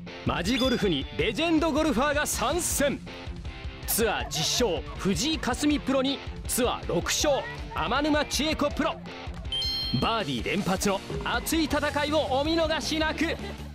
マジゴルフにレジェンドゴルファーが参戦。ツアー10勝藤井霞プロにツアー6勝天沼千恵子プロ。バーディー連発の熱い戦いをお見逃しなく。